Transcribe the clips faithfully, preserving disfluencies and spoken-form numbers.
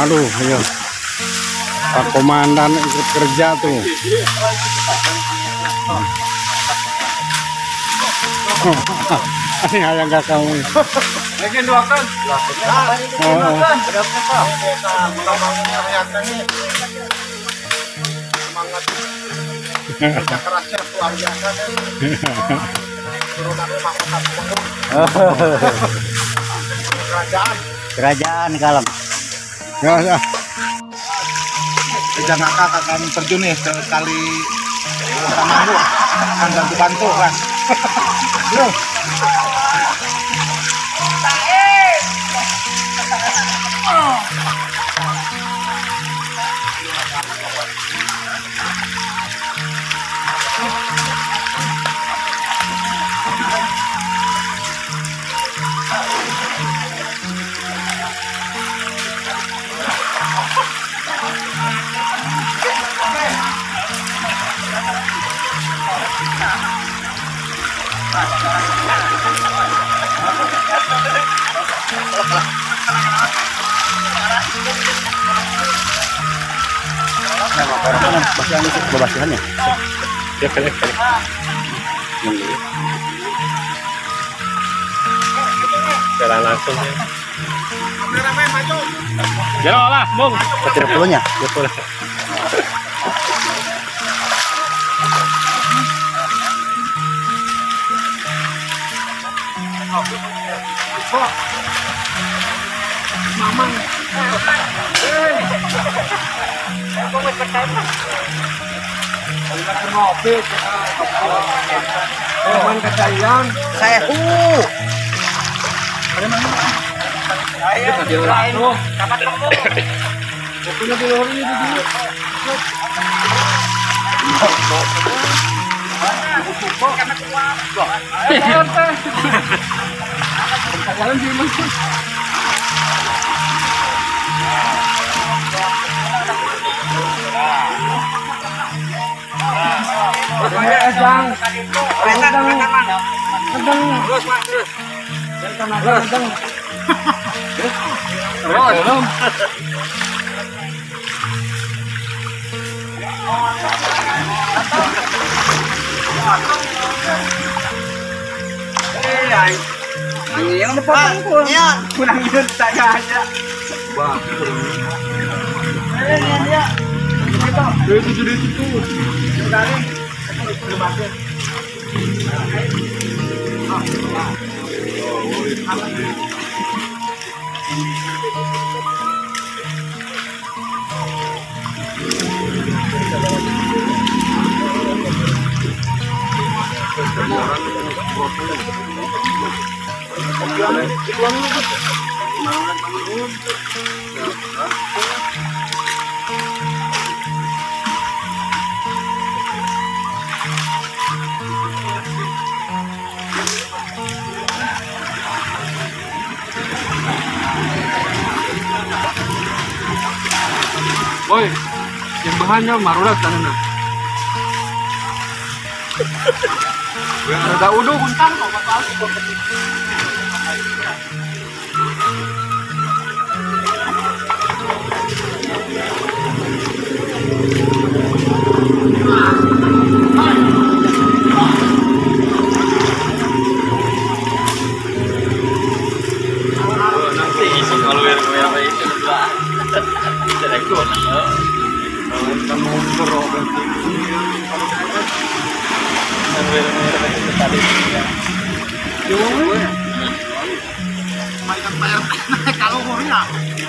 Aduh, ayo. Pak Komandan ikut kerja tuh. Ini yang gak kamu. Lagi dua kan? Oh. Semangat kerja kerasnya luar biasa. Kerajaan. Kerajaan Kalem. Ya, ya. Jangan akan terjun nih ke kali Tamanggu, akan bantu-bantu kan. Loh. Basihan itu basihannya. Ya kali kali. Jalan langsung ya. Jalan lah, Bung. Kecil puluhnya. Betul. Mamang. Aku mau pertama. Kalau ngopi, teman kejadian. Saya uh. Ada mana? Ayo, ayo. Kapan kamu? Punya di luar ini dulu. Karena keluar. Ayo, teh. Jalan di mana? Saya Esang, Esang, Esang, terus mas terus, terus, terus, Eh, yang depan pun, kurang hidup saya aja. Wah, ini dia. Itu itu itu. Sebenarnya belum ada. Woi, yang bahannya marulah sana. Ada udah buntang kok apa nanti isi kalau yang apa itu lah. Tidak ikut. Kamu mundur berarti. Tadi kalau murnya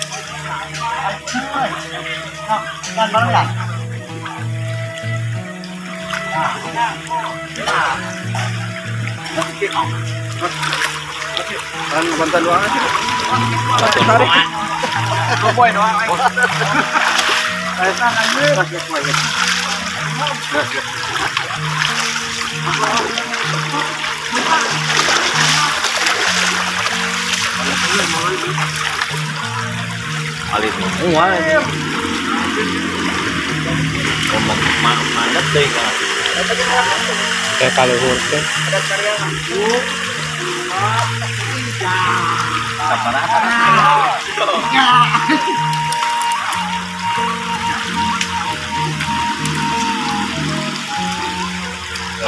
kan barang lah kan bantuan doang aja tarik boy doang saya sangat Alit semua ini. Ngomong mandat deh kan. Kayak kalau huruf.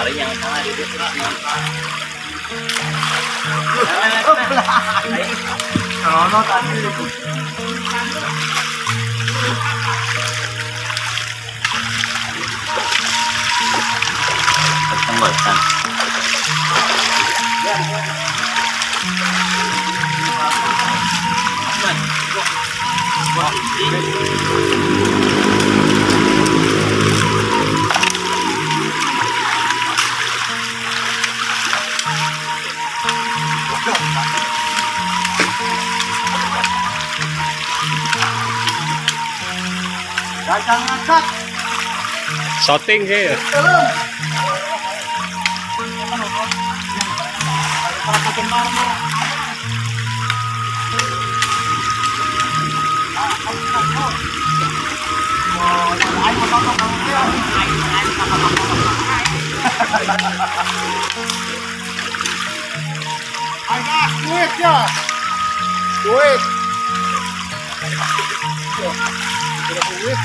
Hari yang sama di situ. Kalau tadi itu. Tenggotan. Gajah ngangkat. Shooting sih. Ayah, duit ya. Duit. Duit.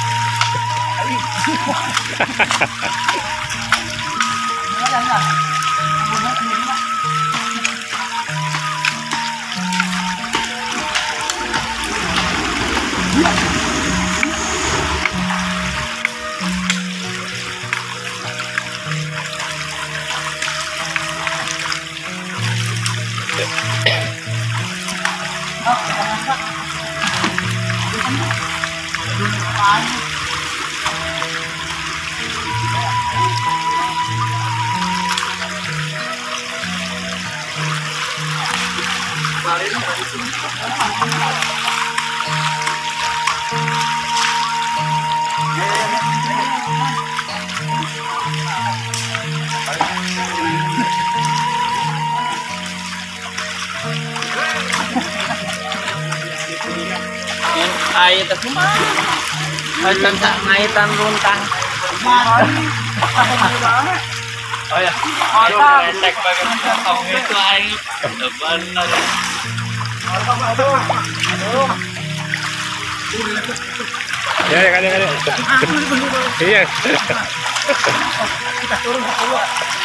Ay, ito kuma. Ay, tanta, ngaitan runtang. Oh ya. Aduh, retek banget. Kamu itu ay. Depan lagi. Ya, ya, kan, kan. Iya. Kita turun ke bawah.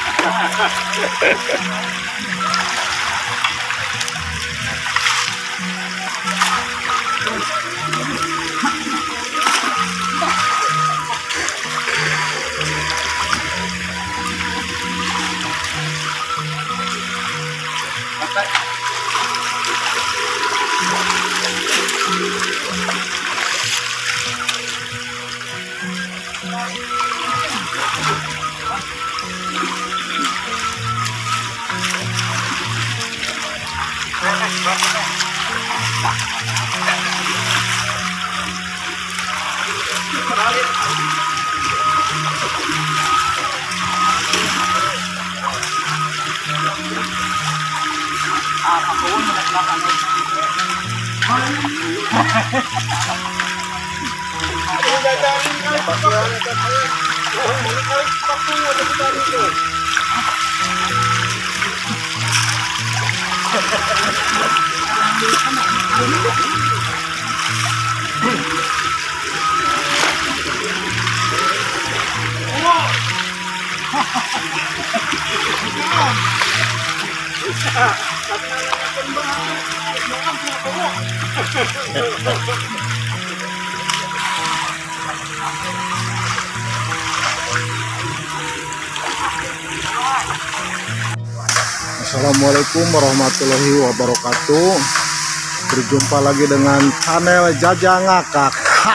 Assalamualaikum warahmatullahi wabarakatuh. Berjumpa lagi dengan channel Jajang Ngakak.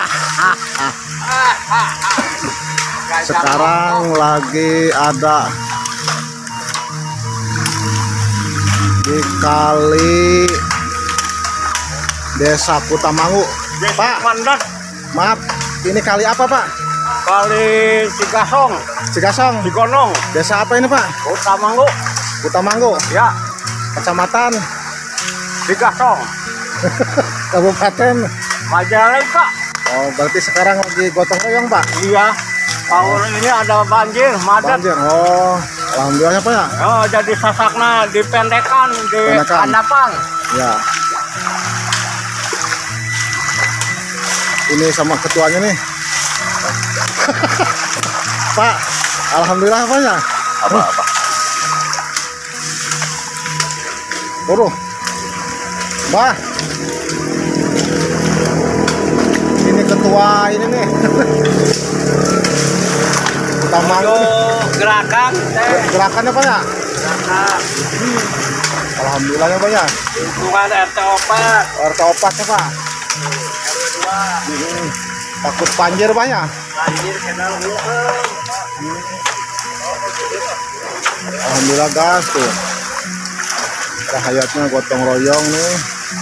Sekarang lagi ada di kali Desa Kutamangu. Pak, maaf, ini kali apa Pak? Kali Cigasong, Cigasong. Cigonong, Desa apa ini Pak? Kutamangu, Kutamangu, ya, Kecamatan, Cigasong, Kabupaten. Majalengka. Oh, berarti sekarang lagi gotong royong Pak? Iya, tahun ini ada banjir, macet. Banjir. Oh, alhamdulillah Pak ya. Oh, jadi sasakna dipendekan di Pendekan. Andapan. Ya. Ini sama ketuanya nih. Pak, alhamdulillah Pak ya. Apa-apa. Waduh. Bah. Ini ketua ini nih. Utama Gerakan. gerakannya Pak ya? Gerakan. Alhamdulillahnya Pak ya. Lingkungan R T opat. R T opat ya Pak. Hmm, takut banjir Pak ya? Banjir kenal hukum. Alhamdulillah gas tuh. Rahayatnya gotong royong nih.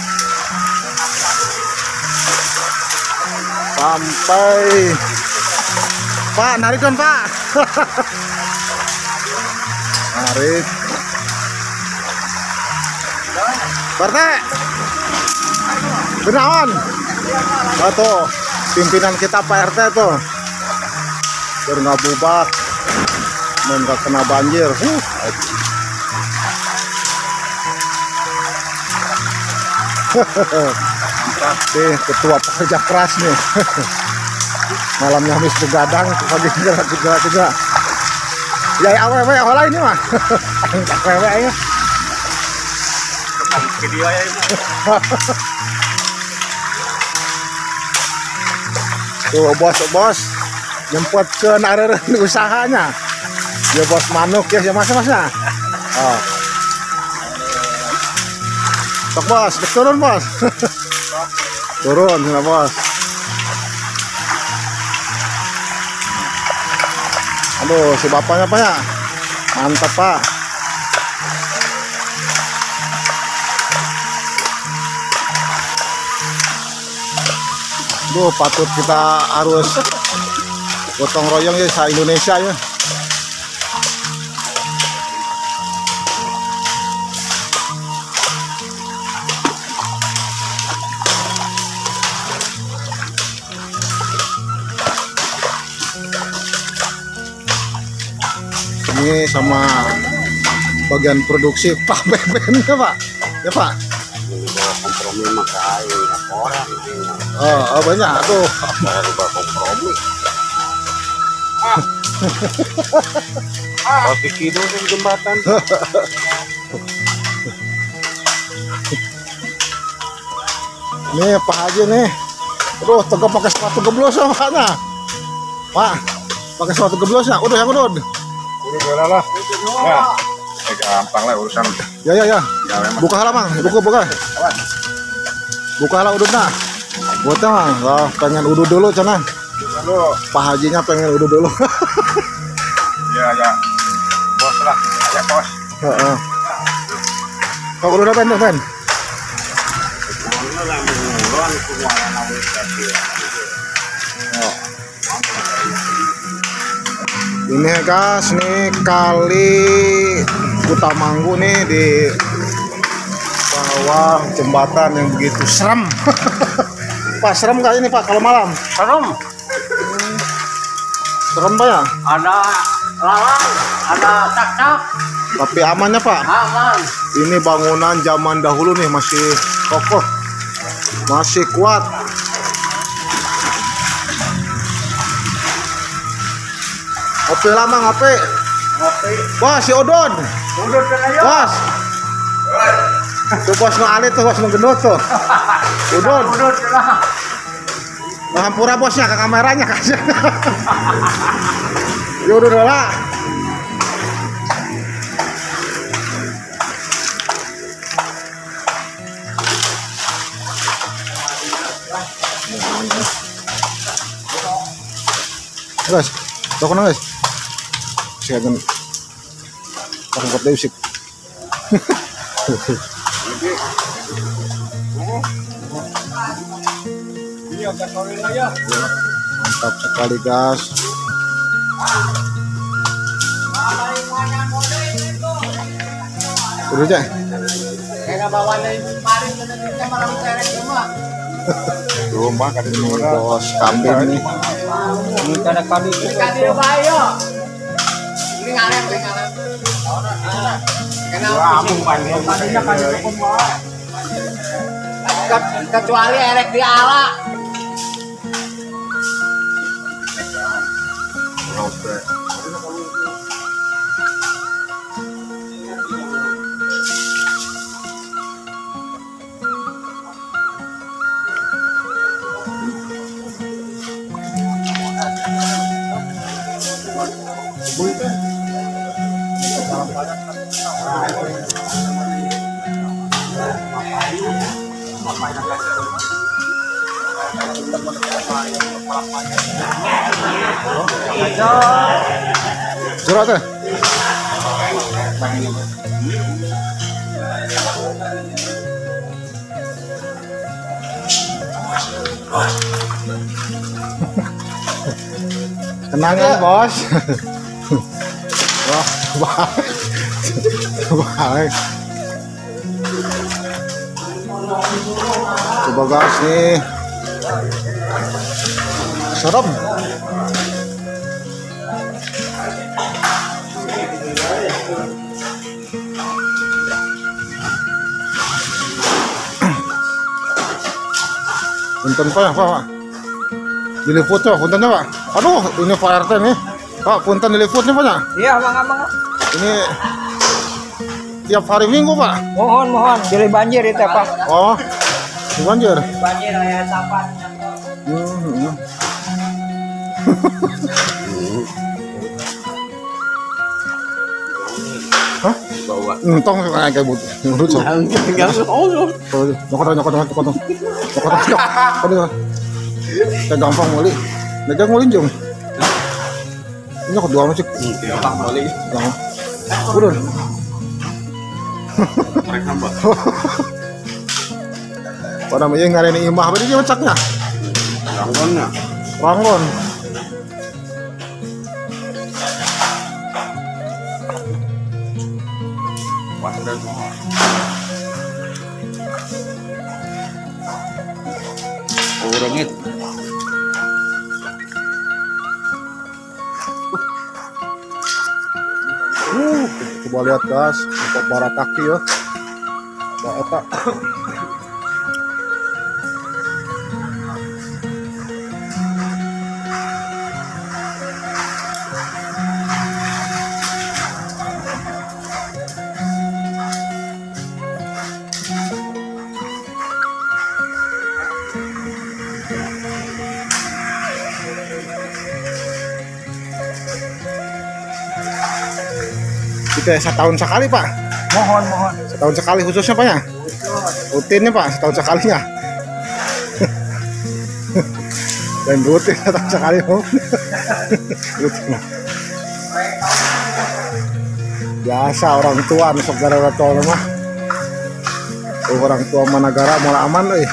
Sampai Pak, narik kan Pak. Narik. Barte. Benawan. Oh, tuh pimpinan kita Pak R T tuh. Biar nggak bubak, dan nggak kena banjir. Huh. Nih ketua pekerja keras nih. Malamnya habis begadang, pagi gerak gerak juga. Ya awewe olah ini mah. Awewe ya. Video ya itu. Tuh bos-bos nyempot ke nareun usahanya. Ya bos manuk ya, ya mas masnya. Oh. Sok bos, turun bos. Turun ya bos. Aduh, si bapaknya Pak ya. Mantap Pak. Duh, patut kita harus gotong royong ya se Indonesia ya. Ini sama bagian produksi Pak Beben ya Pak. Ya Pak. Kompromi makai orang. Oh, oh banyak tuh. Baru kompromi. Ah, pikir dulu jembatan. Nih Pak Haji nih. Aduh, tegap pakai sepatu geblos ya Paknya. Pak, pakai sepatu geblos ya. Udah yang udah. Udah bola lah. Ya. Eh, gampang lah urusan. Ya ya ya. Ya memang. Buka halaman, buka buka. Buka lah udutnya. Buatnya mah pengen udu dulu cina. Halo. Pak Hajinya pengen udu dulu. Ya ya. Bos lah. Ya bos. Heeh. Kau udah pen pen. Oh. Ini guys, nih kali Kutamanggu nih di bawah jembatan yang begitu serem. Pak, serem kali ini Pak kalau malam? Serem. Hmm. Serem Pak ya? Ada lalang, ada cak-cak. Tapi amannya Pak? Aman. Ini bangunan zaman dahulu nih, masih kokoh, masih kuat. Ngopi lama ngopi. Ngopi. Bos, si Udon. Udut aja. Bos. Tuh bos no alit tuh, bos no gendut tuh. Udon. Udut lah. Nah, hampura bosnya ke kameranya kasih. Ya udah udah lah. Guys, toko na guys. Siya gan. Pakangkat na usik. Mantap sekali guys. Udah aja. Kaya bawa na yung paring na nagkita marang terek cuma. Rumah kan Ini bos kambing nih. Ini kada kami itu. Kada bayo. Ini ngarep, ini ngarep. Kenapa sih? Tadinya kan kecuali erek di ala. Surat teh. Tenang ya bos. Wah, baik. Baik. Coba gas nih. Serem. Punten Pak, ya, Pak. Diliput Pak, puntennya Pak. Aduh, ini Pak R T nih. Pak, punten diliput nih Pak ya. Iya, mangga mangga. Ini tiap hari Minggu Pak. Mohon mohon, jadi banjir itu Pak. Oh, di banjir. Banjir aya tapan. Hmm. Hah? Bawa. Entong kayak but. Lucu. Enggak Nyokot nyokot nyokot nyokot. Nyokot nyokot. Kayak gampang muli. Dagang muli jong. Nyokot dua macam. Gampang boleh. Gampang. Udah. Mereka nambah. Pada namanya ngareni imah berarti dia macaknya. Ranggonnya. Ranggon. Oh, rengit. Uh, coba lihat guys, untuk para kaki ya. Bah eta. Kita setahun sekali Pak. Mohon mohon. Setahun sekali khususnya Pak ya. Rutinnya Pak, setahun sekalinya. Dan rutin setahun sekali Pak. Rutin. Biasa orang tua nusuk gara-gara tua mah. Oh, orang tua mah negara malah aman euy.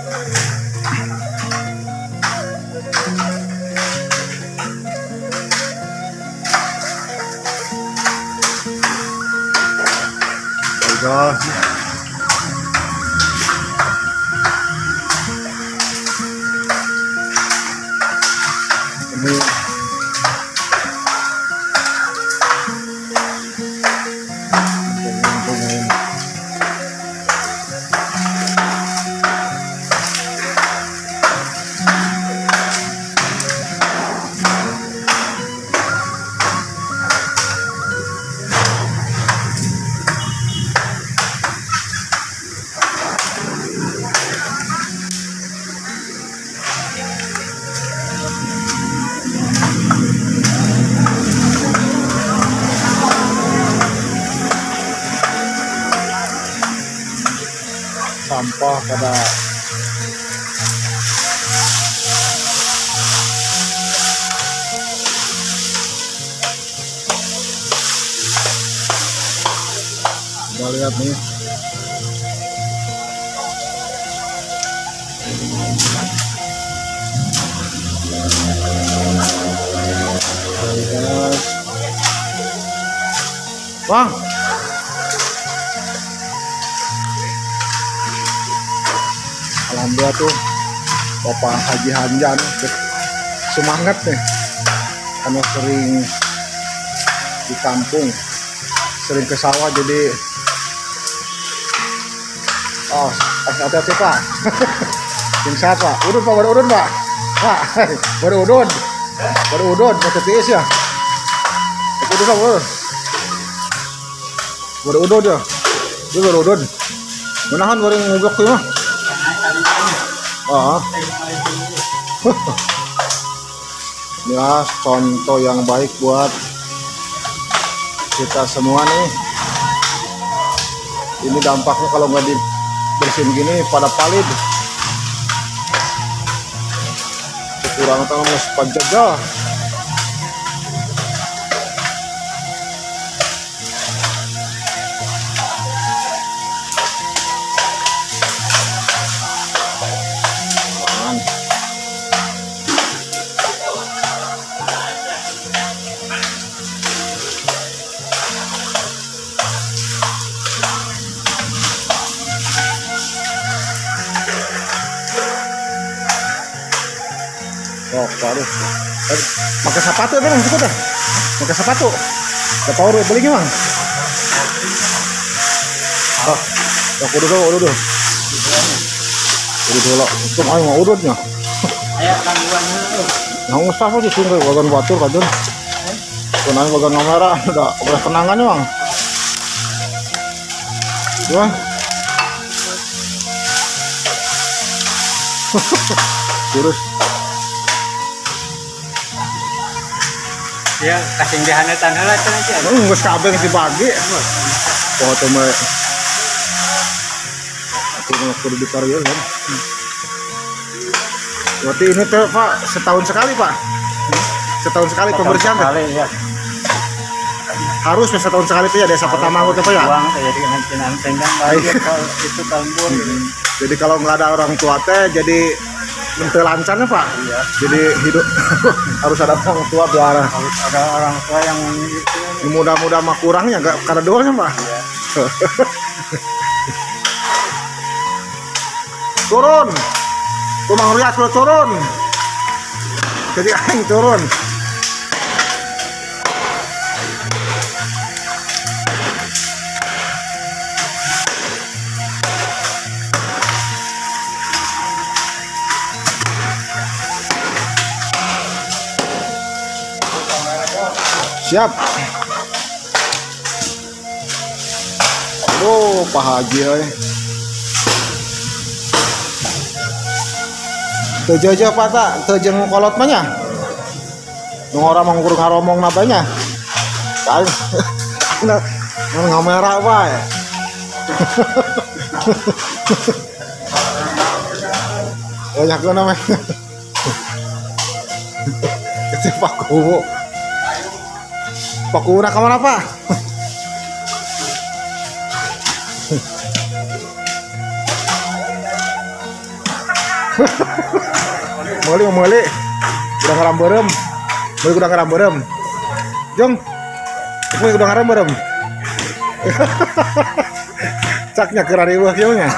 Guys. Ini sampah pada kita lihat nih Bang. Alhamdulillah tuh Bapak Haji Hanjan semangat nih karena sering di kampung, sering ke sawah jadi oh hati-hati Pak. Tim sehat Pak, udun Pak, baru udun Pak. Pak, baru udun, baru udun, pakai tiis ya. Udun Pak, baru baru udun ya, dia baru udun. Menahan baru ngugak tuh mah. Ah. Ya, contoh yang baik buat kita semua nih. Ini dampaknya kalau nggak dibersihin gini pada palid. Kekurangan tangan sepanjang. Oh, baru. Eh, pakai sepatu kan cukup dah. Pakai sepatu. Dapat urut beli gimana? Oh, aku dulu, dulu. Udah dulu. Itu mau mau urutnya. Ayo tangguhan dulu. Nah, usah aja sih bagian batur kadun. Kenang bagian kamera udah udah kenangannya, Bang. Dua. Terus Ya, kasing dihana tanah lah kan aja. oh, nggak kabeh si pagi. Foto mah. Aku mau kudu di karya kan. Berarti ini tuh Pak setahun sekali Pak. Setahun sekali pembersihan kan? Sekali ya. Harus setahun sekali tuh ya desa pertama itu Pak ya. Uang jadi nantian tendang baik kalau itu kalbur. Jadi kalau nggak ada orang tua teh jadi mentel lancarnya Pak. Iya. Jadi hidup harus ada orang tua biar Harus ada orang tua yang itu. muda-muda mah kurangnya nggak karena doanya Pak. Iya. Turun. Tuh Mang Rias lo turun. Jadi aing turun. Siap. Aduh, Pak Haji euy. Teu jeuh Pak tak, teu jeung kolot mah nya. Nu orang mangkur ngaromong nabanya. Kain. Nah, ngamera wae. Banyak namanya. Itu Pak Kubu. Pak Kubu kemana Pak? Meli meli udah ngaram berem meli udah ngaram berem jong meli udah ngaram berem caknya kira riweuh kieu nya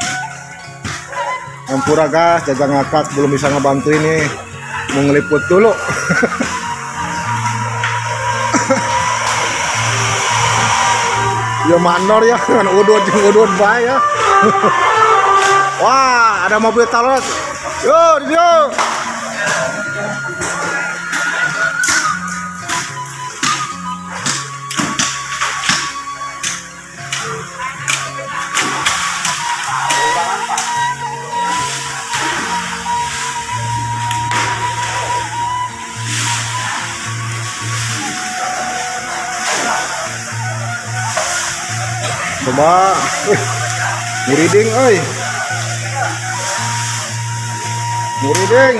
ampura gas jaga ngakak belum bisa ngebantu ini mau ngeliput dulu. Ya mandor ya kan udut jeung udut bae ya. Wah, ada mobil talot. Yo, di dia. Coba, uh, muriding, oi, muriding.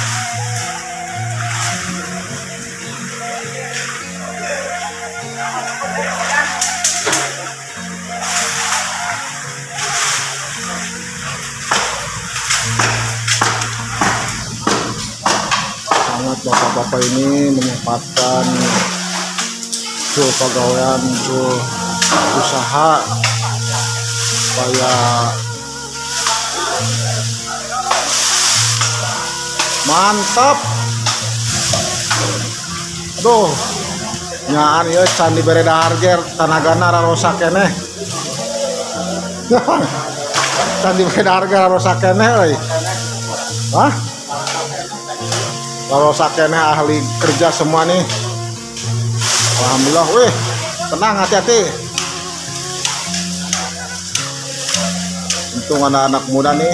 Sangat bapak-bapak ini menyempatkan tuh pegawaian tuh usaha supaya mantap. Aduh nyaan ya candi bereda harger tanagana rarosa keneh. Candi bereda harger rarosa keneh euy. Hah? Rarosa keneh ahli kerja semua nih. Alhamdulillah weh. Tenang, hati-hati. Untung anak-anak muda nih.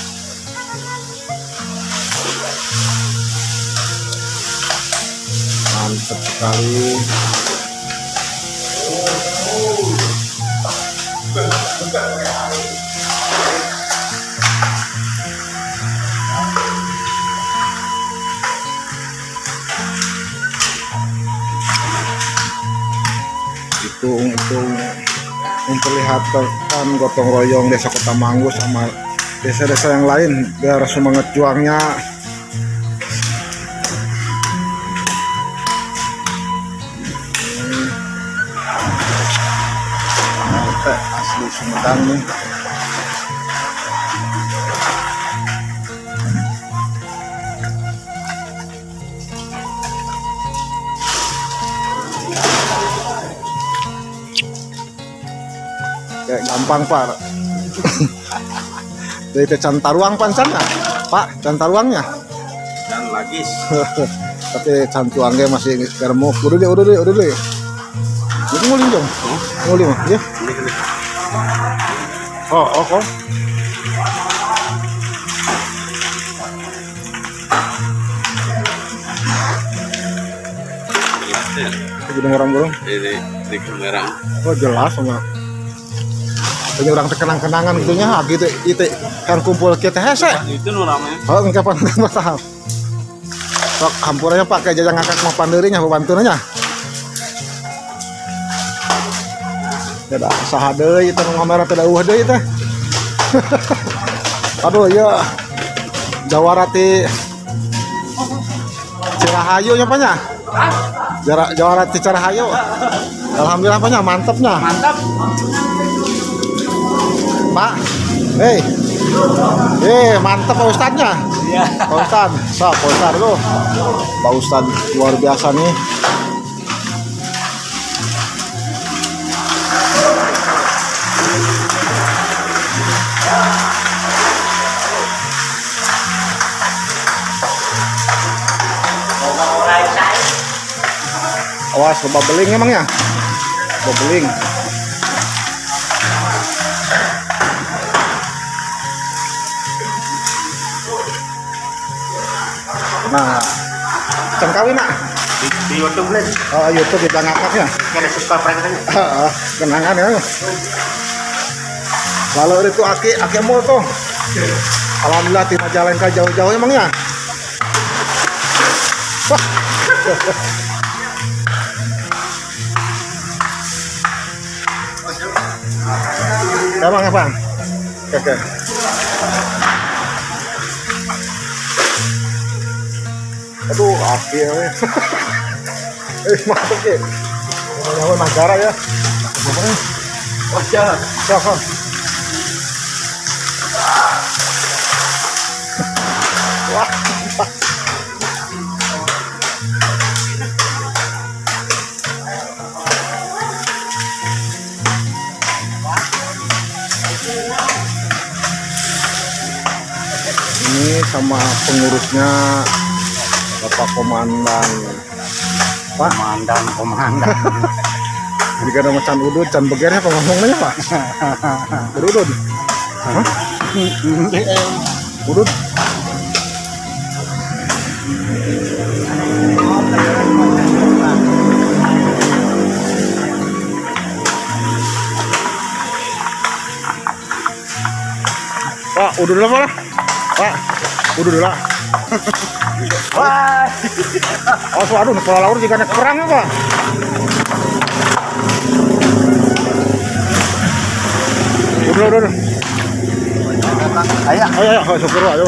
Mantap sekali. Itu itu memperlihatkan gotong royong desa Kota Manggu sama desa-desa yang lain biar semangat juangnya teh asli Sumedang nih. Kayak gampang Pak. Dari can taruang pansana Pak, can taruangnya Dan lagi. tapi can tuangnya masih germo. Udah deh, udah deh, udah deh. Ini nguling dong, nguling mah, ya. Oh, oh, oh. Gudang orang burung. Ini di kamera. Oh jelas sama. Ini orang terkenang-kenangan gitunya, ah, gitu itu kan kumpul kita hese. Itu nu ramai. Oh enggak pan enggak paham. Sok hampurannya pakai jajang ngakak mau panderinya bantunanya. Tidak saha deui itu nu ngamera teh dawuh deui teh. Aduh ya. Jawarati Cirahayu nya panya. Jarak Jawarati Cirahayu. Alhamdulillah panya mantepnya. Mantap. Pak, hei, eh mantap Pak Ustadznya. Iya. Pak Ustadz, so, Pak Ustadz tuh, Pak Ustadz luar biasa nih. Awas, coba beling emangnya, coba beling. Nah, cengkawin nak Di, di YouTube lah. oh YouTube kita ngakaknya Ada subscribe kan. kenangan ya. Lalu itu aki aki mall tuh alhamdulillah tina jalan ke jauh-jauh emangnya. Wah. Emang apa? Oke. Aduh, akhirnya. Eh, mantap ya. Nyawa negara ya. Gimana? Oh, jalan. Siapa? Wah. Ini sama pengurusnya Bapak Komandan. Pak Komandan, komandan. jika ada macan udut, can begernya apa ngomongnya Pak? Berudut. Hah? Udut. Pak, udut dulu lah. Pak, udut dulu lah. Wah. Oh, so, aduh, kepala laur juga ada kerang ya, Pak. Udah, udah, udah. Ayo. Ayo, ayo, ayo, syukur, ayo.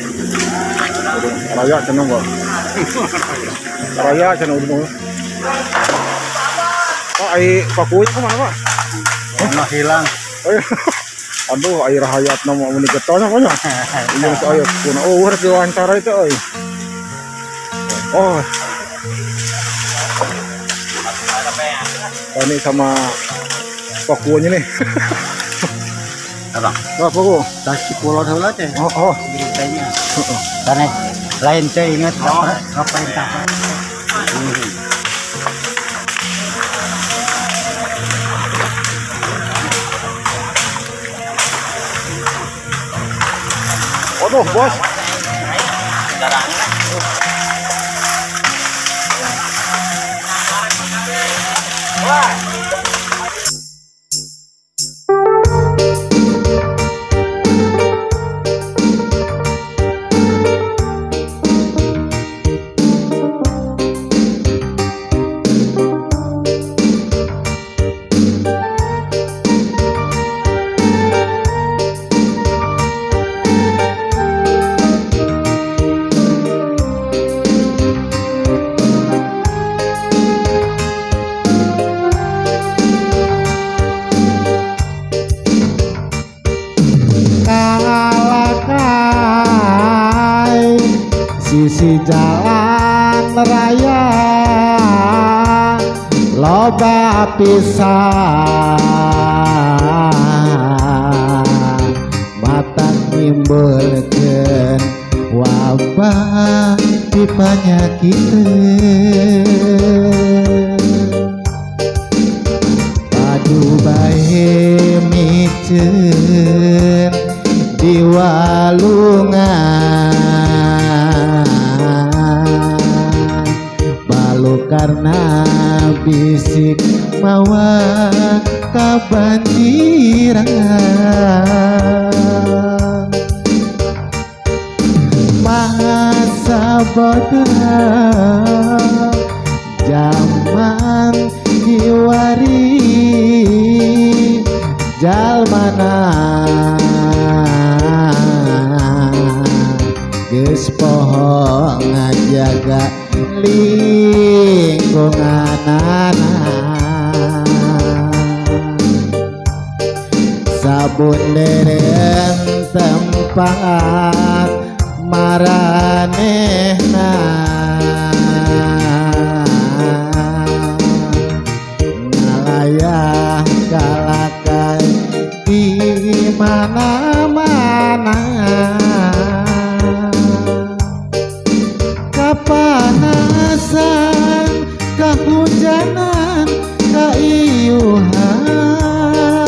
Raya, cenang, Pak. Raya, cenang, udah. Pak, air pakunya kemana, Pak? Pernah hilang. Ayo. Aduh, air hayat nama ini ketanya, Pak. Ini masih ayo. Oh, udah diwawancara itu, ayo. Oh, ini sama pakunya nih. Apa? Apa paku? Kasih pulau dulu teh. Oh, oh. Beritanya. Karena lain teh ingat apa? Apa perintah? Waduh, bos. Wah. bisi jalan raya loba pisan matang nimbulkeun wabah di panyakiteun padu bae miceun di walungan balu karena bisik mawa kabanjiran masa bodoh zaman kiwari jalmana geus poho ngajaga lingkunganana sabun deren tempat maranehna ngalayah kalakai di mana-mana kapanasan kahujanan kaiuhan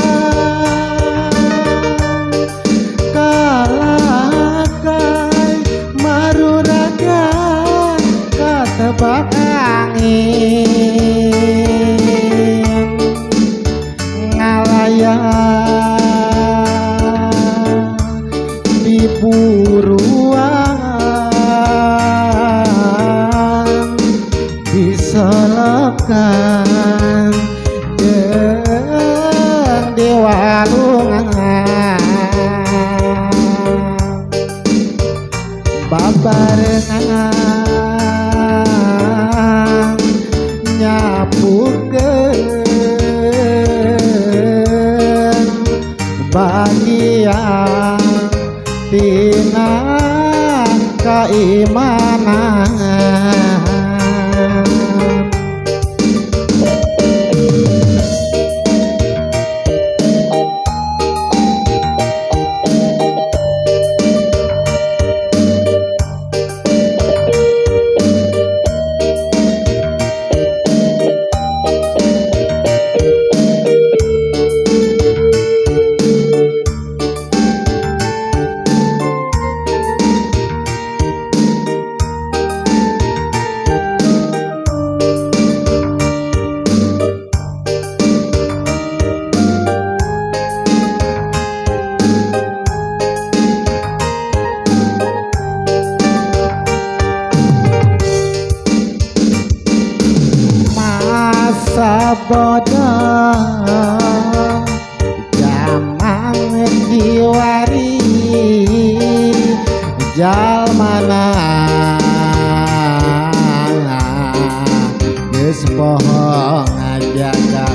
kalakai maruragan katebak angin ngalayah di buruan disolokan jeung di walungan babarengan nyapukeun bagian tina keimanan bodoh zaman kiwari jalmana geus poho ngajaga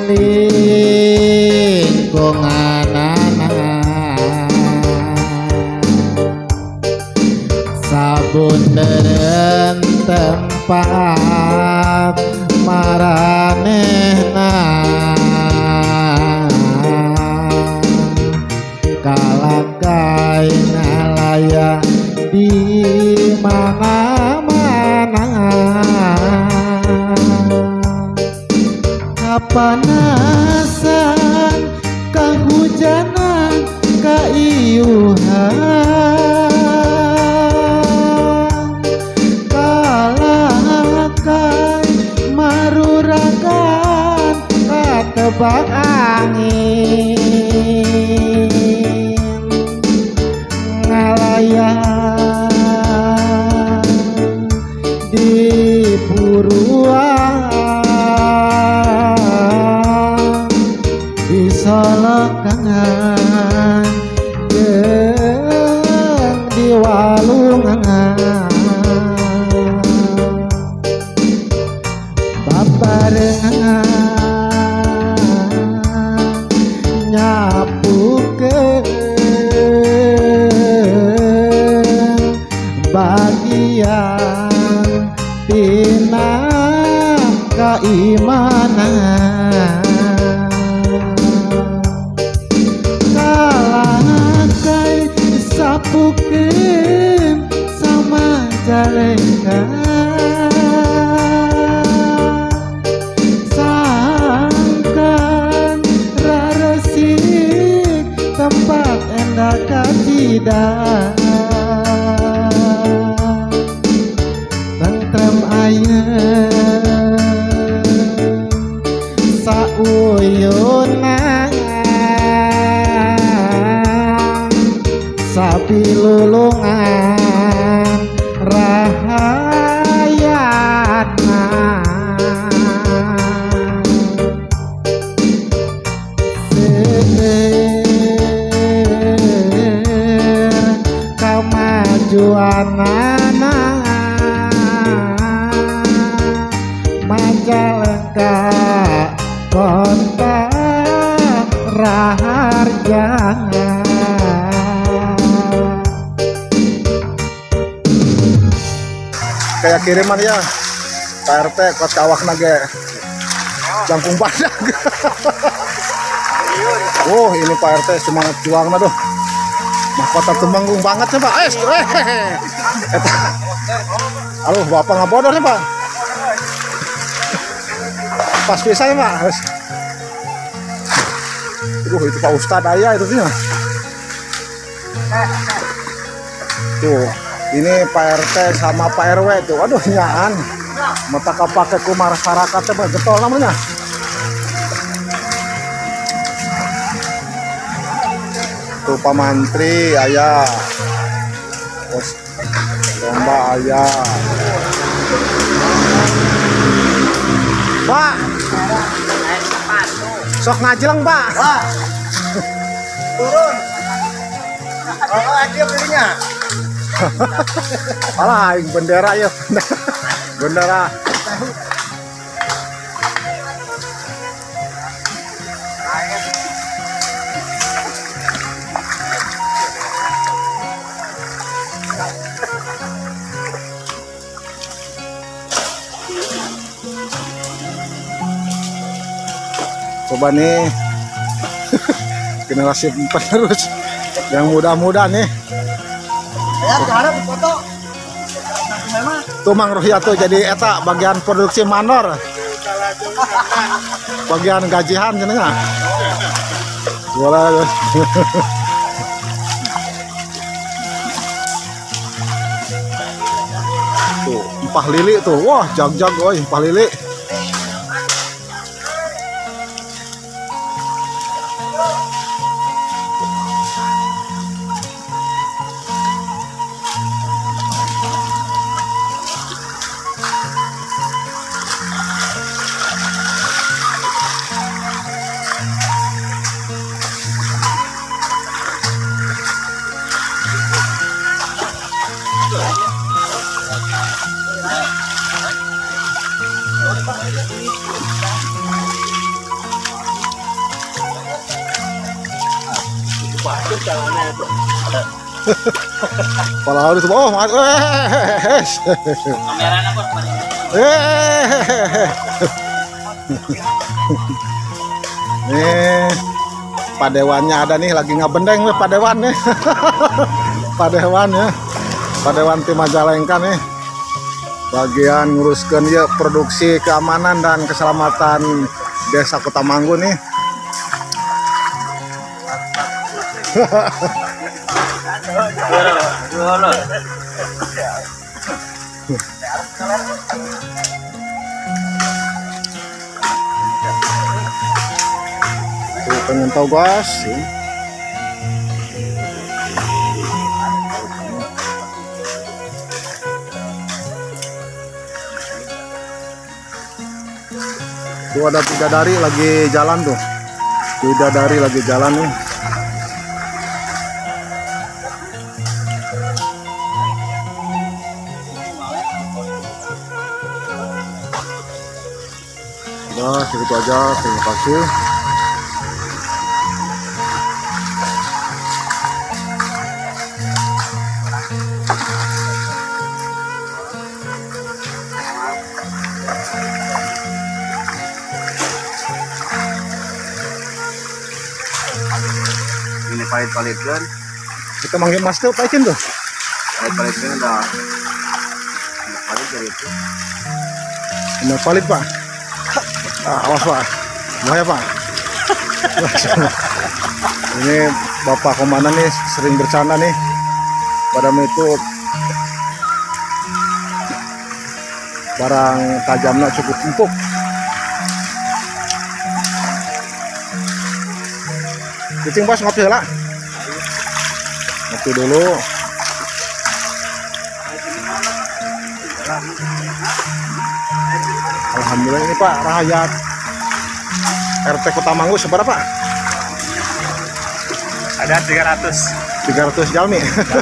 lingkunganana sabun deren tempat maranehna kalakai nalaya di mana-mana kapanasan kahujanan kaiuhan kalakai maruragan katebak angin ngalayah di buruan disolokan jeung di walungan babarengan nyapukeun bagian tiang tina keimanan kalakai sapukeun sama jalengka sangkan raresik tempat endak katidak tentrem ayeuna sauyunan sabilulungan rahayatna seueur kamajuanana Majalengka kota raharja kayak kiriman ya P R T kuat kawak nage jangkung badak. Oh ini Pak R T semangat juang mah tuh mahkota Temanggung banget ya Pak. Eh, halo Bapak ngabodor ya Pak. Pas bisa ya Pak. Aduh itu Pak Ustadz ayah itu sih. Tuh ini Pak R T sama Pak R W tuh. Aduh nyaan. Mata kapake ku masyarakat teh getol namanya. Tuh Pak Mantri ayah. Bos lomba ayah. Pak. Sok ngajeleng Pak. Pak. Turun. Kalau aja pilihnya. Alah, bendera ya. Bendera. Coba nih generasi penerus yang muda-muda nih. Tuh Mang Ruhiyato jadi eta bagian produksi manor, bagian gajian jenengan. Boleh. Tuh empah lili tuh, wah jag-jag, oi empah lili. Kalau harus oh mas, eh, Kameranya bos, eh, nih padewannya ada nih lagi ngabendeng nih padewan nih, padewan ya, padewan tim Majalengka nih, bagian nguruskan ya produksi keamanan dan keselamatan desa Kota Manggun nih. Tuh pengen tahu guys. Tuh ada bidadari lagi jalan tuh. Bidadari lagi jalan nih. Nah, segitu aja. Terima kasih. Ini palit-palit kan. Kita manggil mas tuh paikin tuh. Palit-palit kan dah. Palit dari itu. Ini palit pak. Ah, awas pak. Bahaya pak. Ini bapak komandan nih sering bercanda nih. Padahal itu barang tajamnya cukup empuk. Cicing bos ngopi lah. Ngopi dulu. Alhamdulillah ini Pak rakyat R T Kota Manggu seberapa Pak? Ada tiga ratus. tiga ratus jalmi.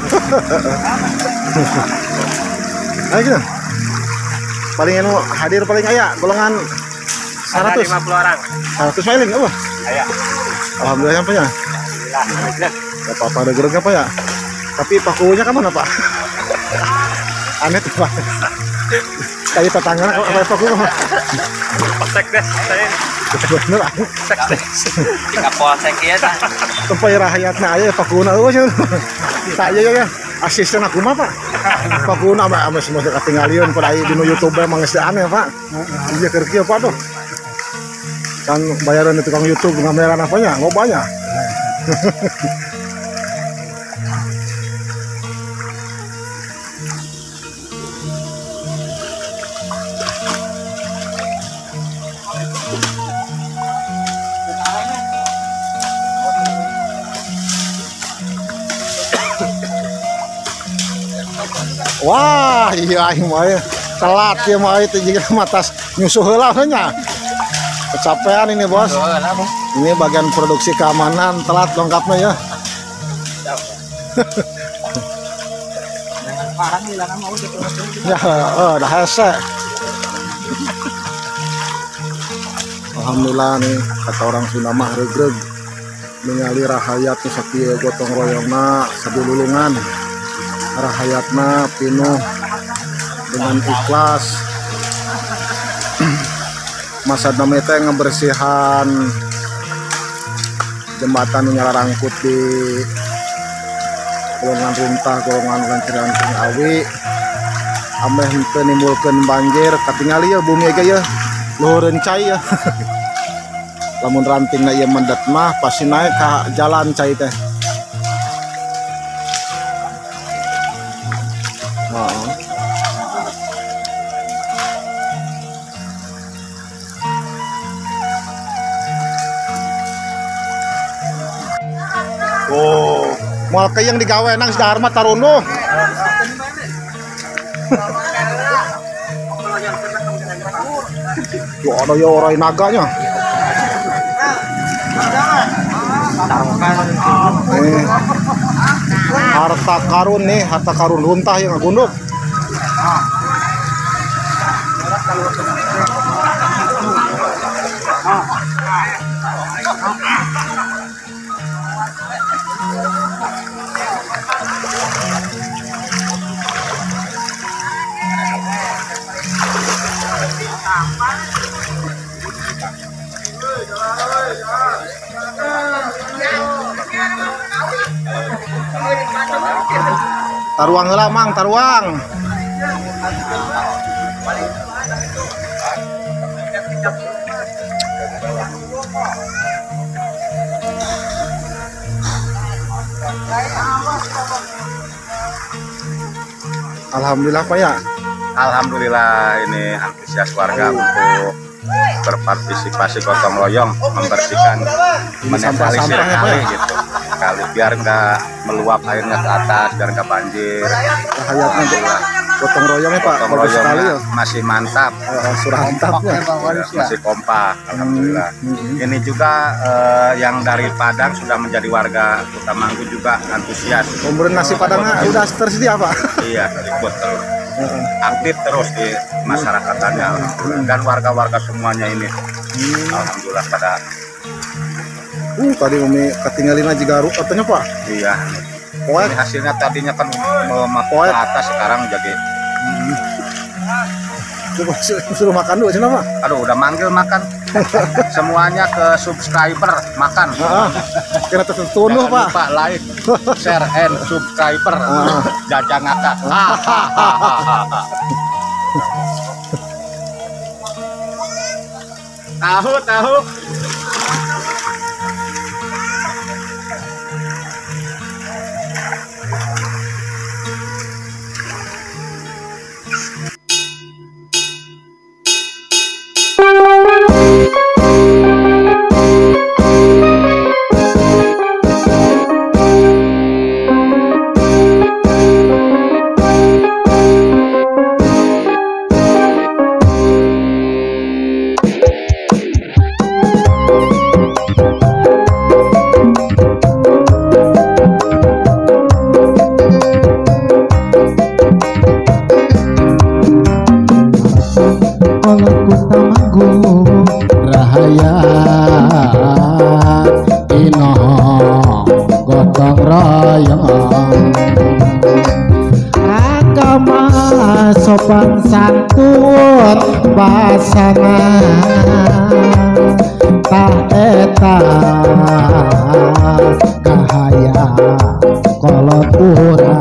Ayo gitu. Paling anu hadir paling kaya golongan Ada seratus. lima puluh orang. seratus mailing apa? Aya. Alhamdulillah nyampe nya. Alhamdulillah. Gak apa-apa ada gereng apa ya? Tapi pakunya kan mana Pak? Aneh tuh Pak. Kayak tetangga apa paku mah? Polsek deh, saya Bener ah. sek deh. Tiga polsek ya tah. Tempat rakyatna aya pakuna eueuh cenah. Tak ya ya. Asisten aku mah Pak. Pakuna mah ame semua katingalieun pada ieu dinu YouTube emang geus aneh Pak. Ieu keur kieu Pak tuh. Kan bayaran di tukang YouTube ngameran apanya? Lobanya. Wah, iya aing mah telat ya mah itu juga matas nyusuh heula nya. Kecapean ini, Bos. Ini bagian produksi keamanan telat lengkapnya ya. Ya, oh, dah hese. Alhamdulillah nih kata orang Sunda mah regreg ningali rahayat nu sakieu gotong royongna sadululungan. Rahayatna pinuh dengan ikhlas. Masa namanya teh ngebersihan jembatan nyararangkut di golongan runtah golongan lanceran awi ameh teu nimbulkeun banjir katingali ya bumi ge ya luhureun cai ya. Lamun rantingna ieu mendet mah pasti naik ka jalan cai teh. Oh, moal ke yang digawe nang sedahar mah tarunuh. Yo ada yo orang naganya. Eh, harta karun nih, harta karun runtah yang ngagunduk. Taruang heula Mang, taruang. Alhamdulillah Pak ya. Alhamdulillah ini antusias warga untuk berpartisipasi gotong royong membersihkan menetralisir kali gitu, kali biar nggak meluap airnya ke atas, biar nggak banjir. Alhamdulillah gotong royongnya Pak Gotong bagus sekali ya. royongnya masih mantap, Oh, surah mantapnya. masih kompak. Alhamdulillah. Hmm. Ini juga eh, yang dari Padang sudah menjadi warga Kota Manggu juga antusias. Pemberian nasi Padangnya udah tersedia Pak. Iya, ikut terus. Aktif terus di masyarakatnya dan warga-warga semuanya ini. Alhamdulillah pada Uh, tadi Umi ketinggalin aja garuk katanya Pak. iya. Poek. Ini hasilnya tadinya kan memakai Poek. ke atas, sekarang jadi Coba suruh makan dulu sini Pak. aduh udah manggil makan. semuanya ke subscriber makan. Heeh. Kira tertunuh, Jangan Pak. lupa like, share, and subscriber. Jajang ngakak. Tahu, tahu. Rahaya ino gotong royong agama sopan santun basana tah eta kahaya kolot urang.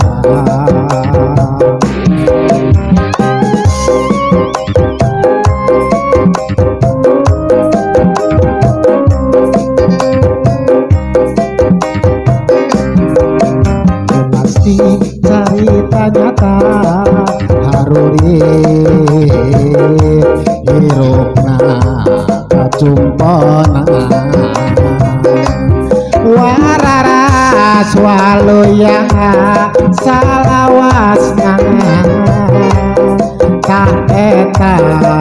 Cerita nyata haruri hirupna kacumpona wararas waluya salawasna tah eta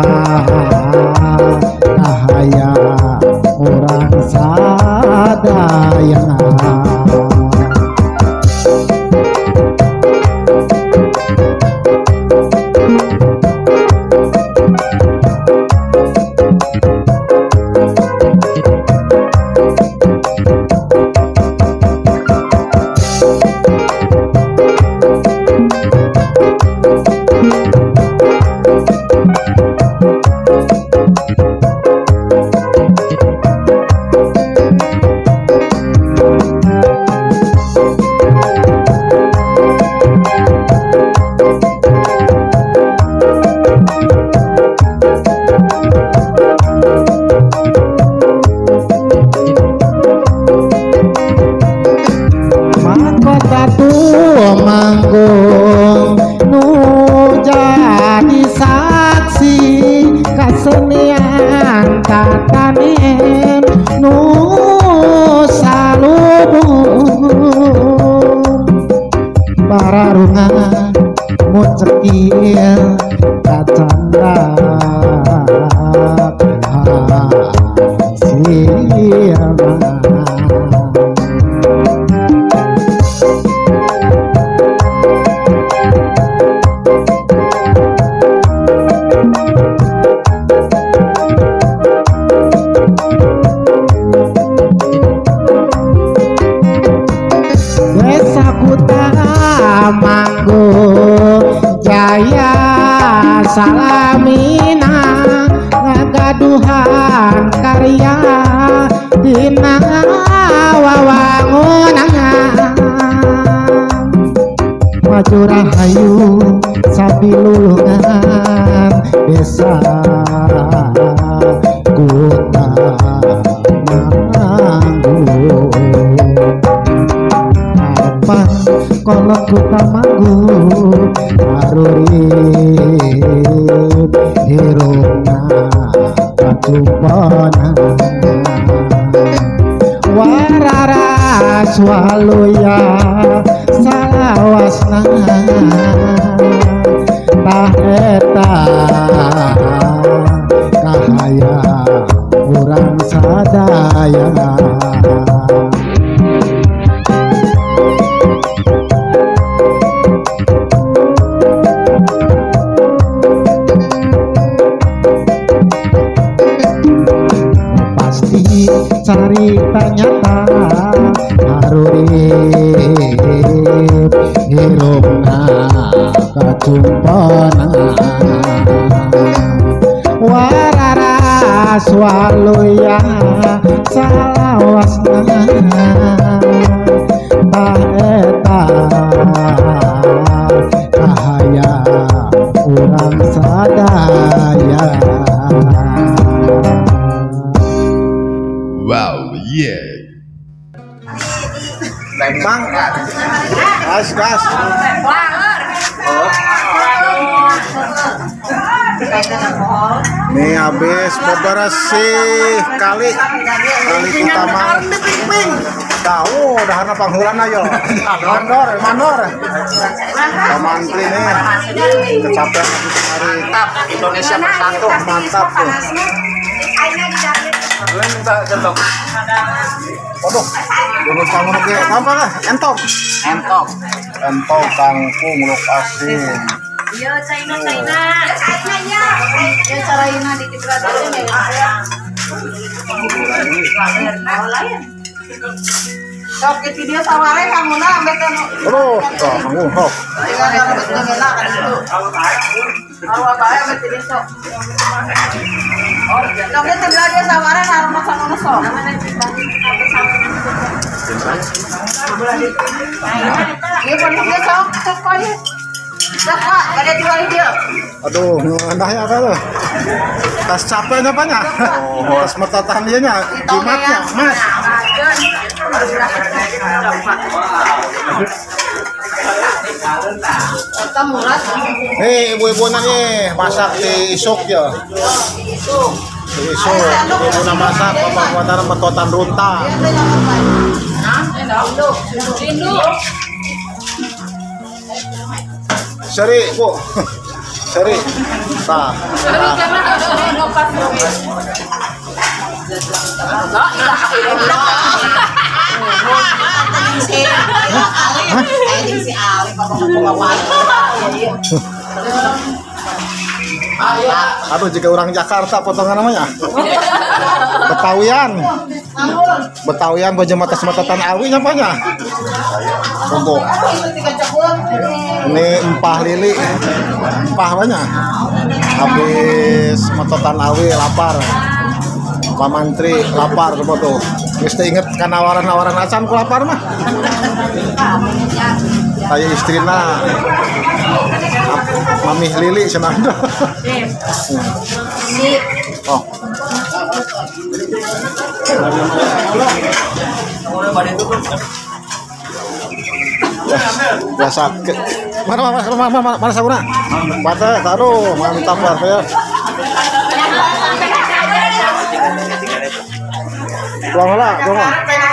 kahaya urang sadaya. Manggung nu jadi saksi kasenian tatanen nu salubur bararungan mucekil kacanda hasilna. Manggung Jaya Salamina ngagaduhan karya dina wawangunan maju rahayu sabilulungan desa kota Manggung kolot kuta Manggung haruri hirupna kacumpona wararas waluya salawasna tah eta kahaya urang sadaya. Cerita nyata haruri hirupna kacumpona wararas aswaluya salawasna taeta cahaya urang sadaya. Wow, yeah. Bang, gas gas. Nih habis bebersih kali kali utama. Tahu dah ana panghulan ayo. Mandor, mandor. Pak Mantri nih. Kecapean hari mantap Indonesia bersatu. Mantap tuh. Waduh, dulu kamu nge apa lah? Entok. Entok. Entok kangkung lokasi. Yo China China. China ya. Ya cara ini di tiga-tiganya ya. Sok ke video saware kamu na ambek kan. Aduh, tuh kamu hok. Awak bae ambek video sok. Oh, tapi sebelah dia saware harus sama sok. Iya, pun dia sok sok aja. Sok, Pak, ada jual dia. Aduh, ngandahnya apa tuh? Tas capeknya apanya? Oh, tas metatan dia nya, jimatnya, Mas. Nih ibu-ibu nih masak di isuk ya. Di isuk, ibu na masak pembuatan metotan runta. Seri bu, seri, nah, aduh jika orang Jakarta potongan namanya Betawian Betawian baju mata sematatan awi nyapanya kumpul ini empah lili empah banyak habis matotan awi lapar Pak Mantri lapar coba tuh mesti inget kan nawaran-nawaran acan ku lapar mah kayak istrina Mami Lili senang oh biasa mana mana mana mana mana sabuna mata taruh mantap lah ya pulang lah pulang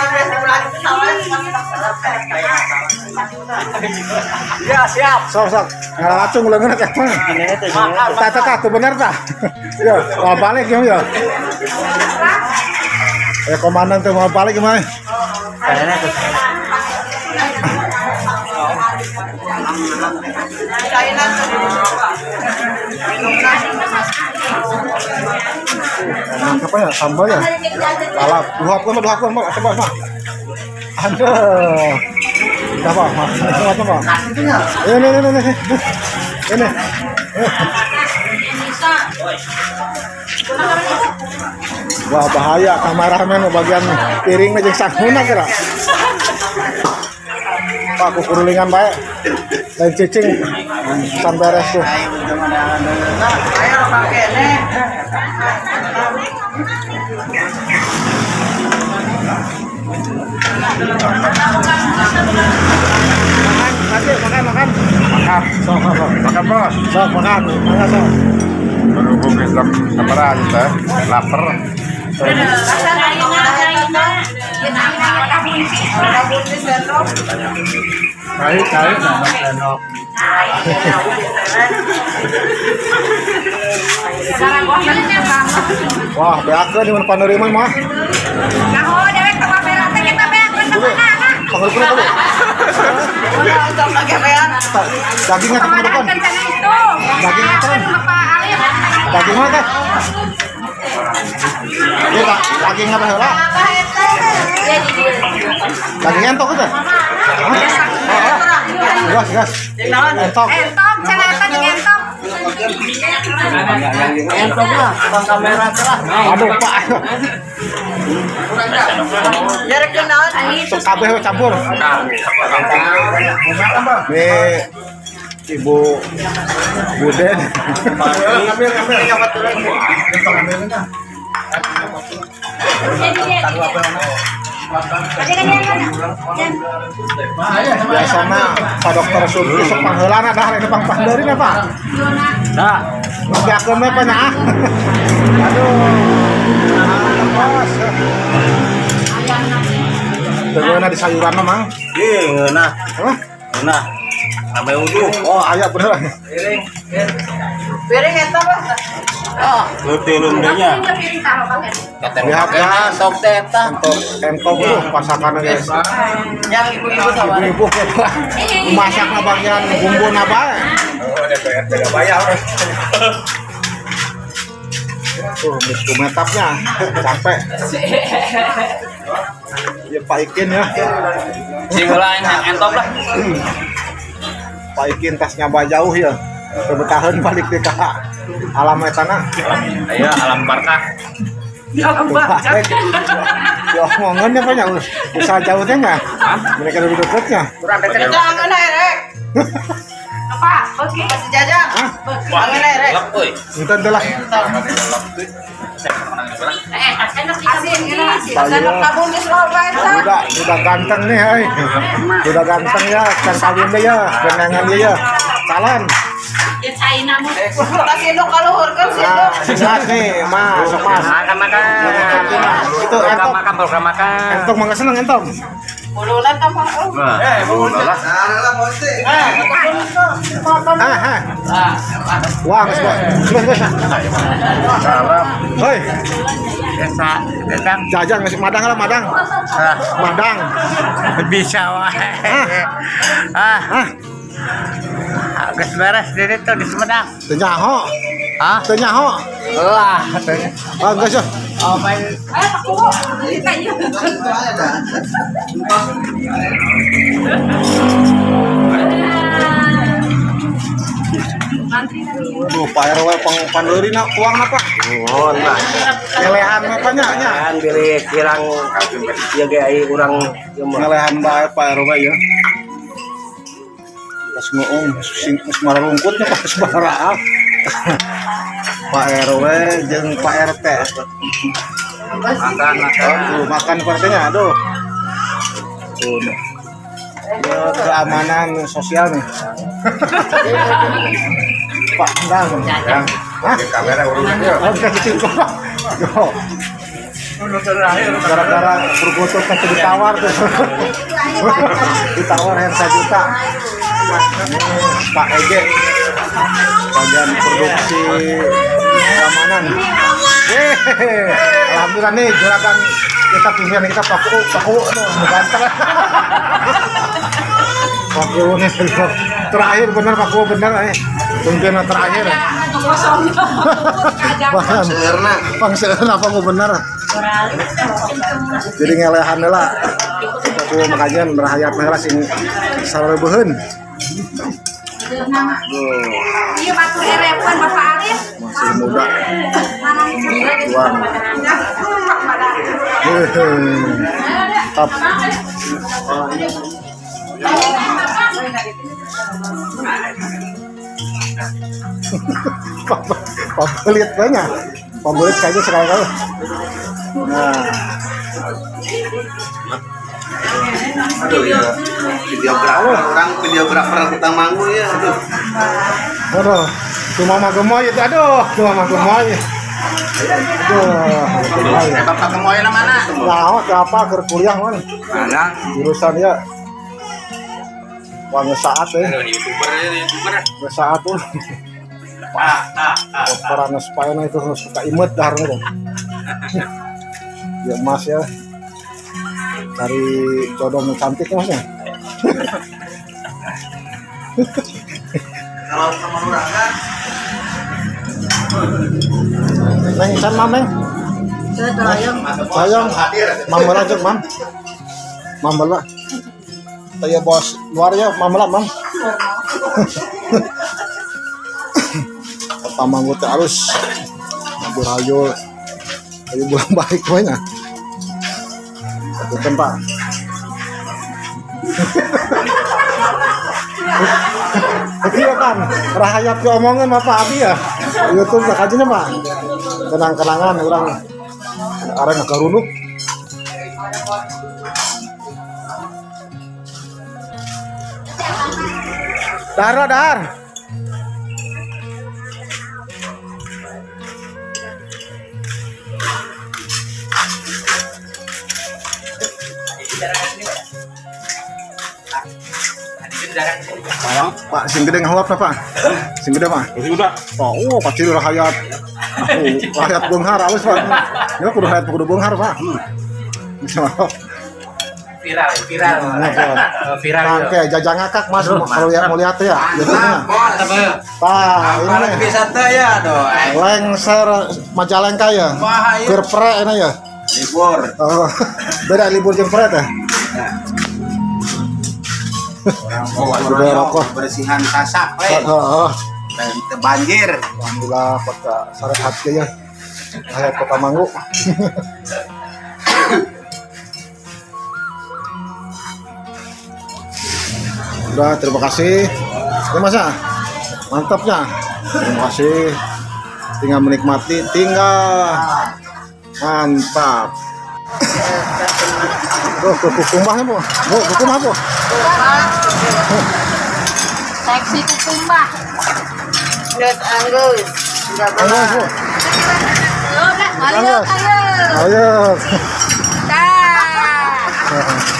Ya siap. sok sok ngalacung ulang ngenak apa tak tak tuh bener tak ya mau balik ya ya eh komandan tuh mau balik gimana Kayaknya tuh. apa ya sambal ya lalap dua puluh dua puluh mau coba mah aduh apa mas coba coba ini ini ini ini wah bahaya kameramen bagian piring aja sakuna kira Pak aku kurulingan baik lain cicing sampai beres tuh Ayo pakai nih. makan makan makan Makan, sok sok sok makan bos. sok makan makan sok Berhubung Islam apa aja, lapar. kali kali nama senok wah beakeun di mana panerima mah panggil kulit dulu dagingnya teman depan dagingnya teman daging mana teh ini tak dagingnya apa lah dagingnya entok itu gas gas entok Entok, cenah eta jeung entok. Entong lah, bang kamera telah. Aduh Pak. Jarak kenal ini. Sok kabeh we campur. Nih Ibu Buden. Biasanya Pak Dokter Surti sok pangheulana dah ini pang pandeuri na Pak. Nah, Ngajakeun we Pak nya. Aduh. Bos. Tegeuna di sayuran mah, Mang. iya ngeunah, Hah? ngeunah. Sampai ujung. Oh, aya bener. Piring eta Pak. Oh, Leuteulun deui nya. Lihat ya, sok teh eta. entok entok tuh pasakanna guys. yang ibu-ibu sabar. Ibu-ibu kita masakna bagian bumbuna bae. Tuh, misku metapnya capek. Ya Pak Ikin ya. Si lain yang entop lah. Pak Ikin tas nyaba jauh ya. Kebetahan balik deh ke alam etana. Ayo alam barkah. Ya ngomongnya banyak usaha jauh teh nggak? Mereka duduk dekatnya. Jangan naik. Apa? Oke. Masih jajak. Jangan naik. Lep euy. Entar dah lah. Asin ini. Asin kabung di Surabaya eta. Udah, udah ganteng nih, hai. Udah ganteng ya, can kawin deh ya, kenangan dia ya. Calon. Tas induk kaluhurkeun sih. Nah, jelas nih, Mas, sok Mas. Makan makan. Itu entok. makan program makan. Entok mangga seneng entok. Bululan tambah. Eh, lah. Ah, ah. Wah, geus, Bos. Geus, geus. Salam. Hoi, Desa, dedang. jajang geus madang lah, madang. Madang. Bisa wae. Ah, ah. Geus beres di ditu di Sumedang. Teu nyaho. Hah? Teu nyaho. Lah, Ah, geus. Ya. oh main Duh, Pak R W pang pandeuri na kuang apa? Oh, nah. Lelehan apa nya nya? Kan pilih kirang ya ge ai urang ieu mah. Lelehan bae Pak R W ya. Pas ngoong sing geus mararungkutnya pas sabaraha. Pak R W jeung Pak R T. makan makan. Tuh, makan Pak R T-nya, aduh. Tuh. Ya, keamanan sosial nih. Pak Endang. Hah? Kamera urusan dia. Oh, kita kecil kok. Yo. Gara-gara berfoto kan ditawar tuh. Ditawar yang satu juta. Pak Ege. Bagian produksi keamanan. Hehehe. Alhamdulillah nih juragan kita pimpinan kita paku paku tuh ganteng. Paku nih terakhir bener paku bener nih. Pimpinan terakhir. Bahkan seerna, pang seerna paku bener. Jadi ngelehan lah. Paku makanya berhayat merah sing sareubeun. Iya batur erepan Bapak Arif. Masih muda. Tuang. Top. Pembelit banyak. Pembelit kayaknya sekali-kali. Nah. Videografer orang videografer kita manggung ya aduh Aduh, tuh mama gemoy itu, aduh, tuh mama gemoy. Aduh, Eh bapak kemoyna mana? nah, apa ke kuliah man? Mana? Jurusan ya, wah saat ya, Youtuber youtuber. saat tuh, Ah ah ah. peran sepayana itu suka imut dah itu. Ya mas ya, cari jodoh yang cantik masnya. kalau sama orang kan Neng, san mam neng, sayang, mam lanjut mam, mam bela, saya bos luar ya, mam lah mam. Kamanggu teh halus. Maju-rayul. Ayo bulan balik banyak. Bukan Pak. Iya kan, rahayat ke omongan Bapak Abi ya. YouTube tak aja Pak. Kenang-kenangan orang arek ngakarunuk. Dar, dar. Pak, sing gede ngawap Pak. Sing gede Pak. Sudah. Oh, oh pasti rahayat. Oh, rahayat Beunghar alus Pak. Ya kudu rahayat kudu Beunghar Pak. Viral, viral. Oh, viral. Oke, jajang ngakak Mas kalau lihat mau lihat ya. Jadinya. Pak, ini Bisa teh ya doh. lengser Majalengka ya. Keur pre ini ya. Libur. Oh, beda libur jeung pre teh. Sudah rokok. Bersihan kasak we. Heeh. Teu banjir. Alhamdulillah kota Sarehat ya. Hayat Kota Manggu. Udah, terima kasih. Ya Mas ya. Mantapnya. Terima kasih. Tinggal menikmati, tinggal mantap. Oh, kukumbah Bu. Bu, kukumbah Bu. Seksi kukumbah. Lihat anggus. Enggak Ayo, Bu. Ayo, ayo. Ayo. Dah.